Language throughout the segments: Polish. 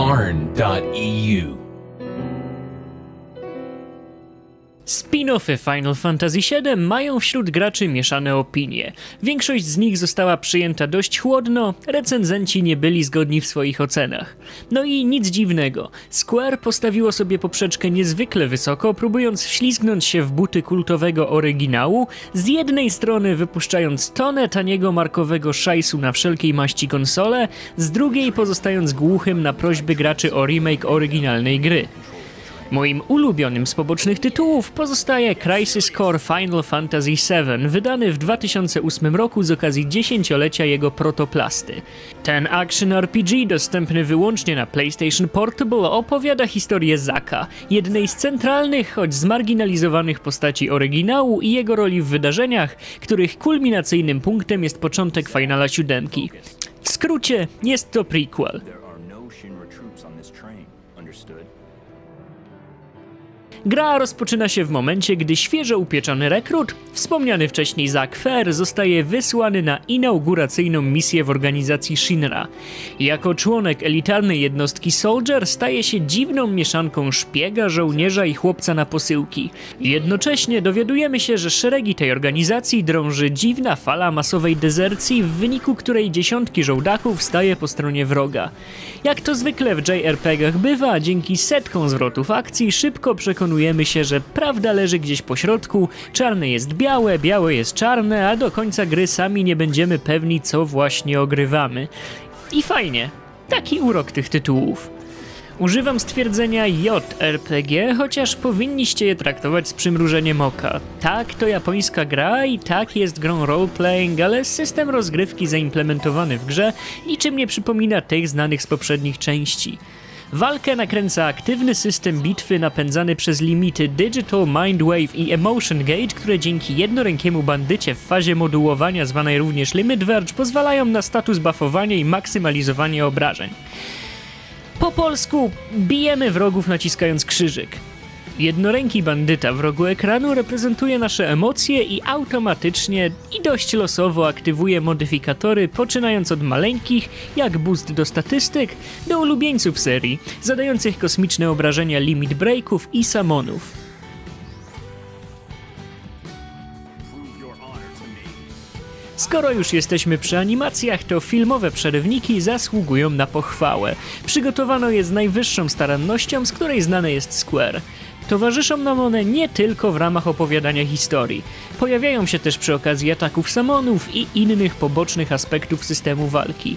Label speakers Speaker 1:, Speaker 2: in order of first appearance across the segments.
Speaker 1: yarn.eu.
Speaker 2: Spin-offy Final Fantasy VII mają wśród graczy mieszane opinie. Większość z nich została przyjęta dość chłodno, recenzenci nie byli zgodni w swoich ocenach. No i nic dziwnego, Square postawiło sobie poprzeczkę niezwykle wysoko, próbując wślizgnąć się w buty kultowego oryginału, z jednej strony wypuszczając tonę taniego markowego szajsu na wszelkiej maści konsole, z drugiej pozostając głuchym na prośby graczy o remake oryginalnej gry. Moim ulubionym z pobocznych tytułów pozostaje Crisis Core Final Fantasy VII, wydany w 2008 roku z okazji 10-lecia jego protoplasty. Ten action RPG, dostępny wyłącznie na PlayStation Portable, opowiada historię Zaka, jednej z centralnych, choć zmarginalizowanych postaci oryginału i jego roli w wydarzeniach, których kulminacyjnym punktem jest początek Finala VII. W skrócie, jest to prequel. Gra rozpoczyna się w momencie, gdy świeżo upieczony rekrut, wspomniany wcześniej Zack Fair, zostaje wysłany na inauguracyjną misję w organizacji Shinra. Jako członek elitarnej jednostki Soldier staje się dziwną mieszanką szpiega, żołnierza i chłopca na posyłki. Jednocześnie dowiadujemy się, że szeregi tej organizacji drąży dziwna fala masowej dezercji, w wyniku której dziesiątki żołdaków staje po stronie wroga. Jak to zwykle w JRPG-ach bywa, dzięki setkom zwrotów akcji szybko przekonujemy się, że prawda leży gdzieś po środku, czarne jest białe, białe jest czarne, a do końca gry sami nie będziemy pewni, co właśnie ogrywamy. I fajnie, taki urok tych tytułów. Używam stwierdzenia JRPG, chociaż powinniście je traktować z przymrużeniem oka. Tak, to japońska gra i tak jest grą roleplaying, ale system rozgrywki zaimplementowany w grze niczym nie przypomina tych znanych z poprzednich części. Walkę nakręca aktywny system bitwy napędzany przez limity Digital, Mindwave i Emotion Gauge, które dzięki jednorękiemu bandycie w fazie modułowania zwanej również Limit Verge pozwalają na status buffowanie i maksymalizowanie obrażeń. Po polsku bijemy wrogów naciskając krzyżyk. Jednoręki bandyta w rogu ekranu reprezentuje nasze emocje i automatycznie i dość losowo aktywuje modyfikatory, poczynając od maleńkich, jak boost do statystyk, do ulubieńców serii, zadających kosmiczne obrażenia limit breaków i summonów. Skoro już jesteśmy przy animacjach, to filmowe przerywniki zasługują na pochwałę. Przygotowano je z najwyższą starannością, z której znane jest Square. Towarzyszą nam one nie tylko w ramach opowiadania historii. Pojawiają się też przy okazji ataków summonów i innych pobocznych aspektów systemu walki.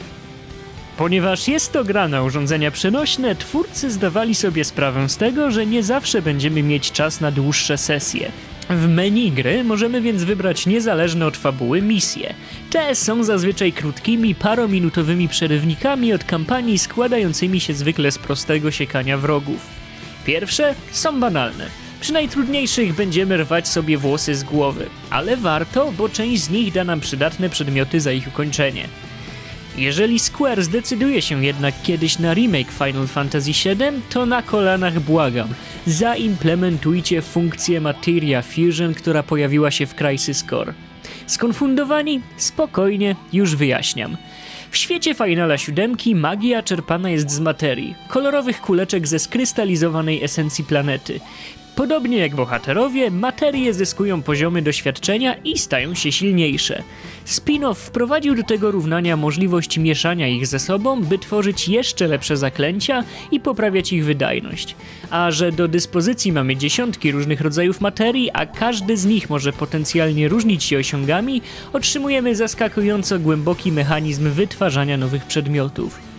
Speaker 2: Ponieważ jest to gra na urządzenia przenośne, twórcy zdawali sobie sprawę z tego, że nie zawsze będziemy mieć czas na dłuższe sesje. W menu gry możemy więc wybrać niezależne od fabuły misje. Te są zazwyczaj krótkimi, parominutowymi przerywnikami od kampanii składającymi się zwykle z prostego siekania wrogów. Pierwsze są banalne. Przy najtrudniejszych będziemy rwać sobie włosy z głowy, ale warto, bo część z nich da nam przydatne przedmioty za ich ukończenie. Jeżeli Square zdecyduje się jednak kiedyś na remake Final Fantasy VII, to na kolanach błagam, zaimplementujcie funkcję Materia Fusion, która pojawiła się w Crisis Core. Skonfundowani? Spokojnie, już wyjaśniam. W świecie Finala VII magia czerpana jest z materii, kolorowych kuleczek ze skrystalizowanej esencji planety. Podobnie jak bohaterowie, materie zyskują poziomy doświadczenia i stają się silniejsze. Spin-off wprowadził do tego równania możliwość mieszania ich ze sobą, by tworzyć jeszcze lepsze zaklęcia i poprawiać ich wydajność. A że do dyspozycji mamy dziesiątki różnych rodzajów materii, a każdy z nich może potencjalnie różnić się osiągami, otrzymujemy zaskakująco głęboki mechanizm wytwarzania nowych przedmiotów.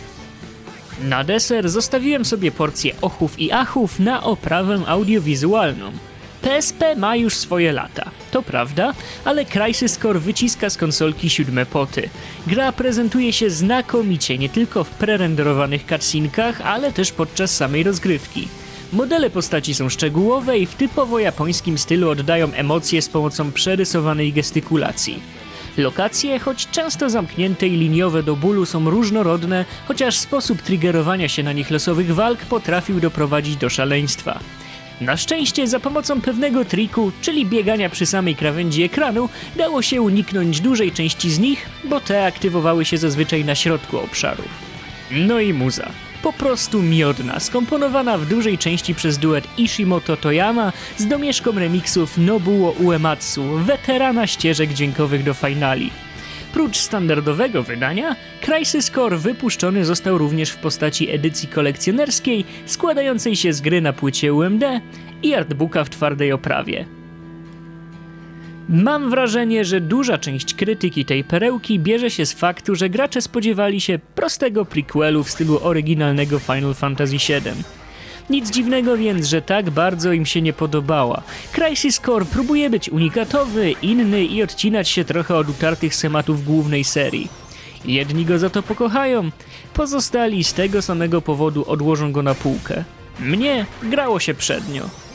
Speaker 2: Na deser zostawiłem sobie porcję ochów i achów na oprawę audiowizualną. PSP ma już swoje lata, to prawda, ale Crisis Core wyciska z konsolki 7 poty. Gra prezentuje się znakomicie nie tylko w prerenderowanych cutscenkach, ale też podczas samej rozgrywki. Modele postaci są szczegółowe i w typowo japońskim stylu oddają emocje z pomocą przerysowanej gestykulacji. Lokacje, choć często zamknięte i liniowe do bólu, są różnorodne, chociaż sposób triggerowania się na nich losowych walk potrafił doprowadzić do szaleństwa. Na szczęście za pomocą pewnego triku, czyli biegania przy samej krawędzi ekranu, dało się uniknąć dużej części z nich, bo te aktywowały się zazwyczaj na środku obszarów. No i muza. Po prostu miodna, skomponowana w dużej części przez duet Ishimoto Toyama z domieszką remiksów Nobuo Uematsu, weterana ścieżek dźwiękowych do finali. Prócz standardowego wydania, Crysis Core wypuszczony został również w postaci edycji kolekcjonerskiej składającej się z gry na płycie UMD i artbooka w twardej oprawie. Mam wrażenie, że duża część krytyki tej perełki bierze się z faktu, że gracze spodziewali się prostego prequelu w stylu oryginalnego Final Fantasy VII. Nic dziwnego więc, że tak bardzo im się nie podobała. Crysis Core próbuje być unikatowy, inny i odcinać się trochę od utartych schematów głównej serii. Jedni go za to pokochają, pozostali z tego samego powodu odłożą go na półkę. Mnie grało się przednio.